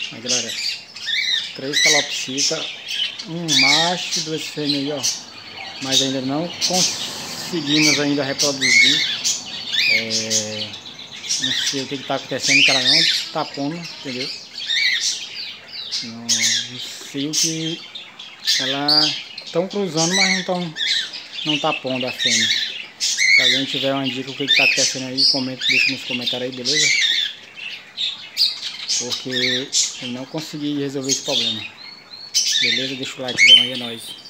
Aí, galera, 3 calopsitas, um macho e 2 fêmeas aí, ó. Mas ainda não conseguimos ainda reproduzir. Não sei o que está acontecendo, que ela não tá pondo, entendeu? Não sei o que ela estão cruzando, mas não tá pondo a fêmea. Se alguém tiver uma dica o que está acontecendo aí, comenta, deixa nos comentários aí, beleza? Porque eu não consegui resolver esse problema. Beleza? Deixa o like aí, é nóis.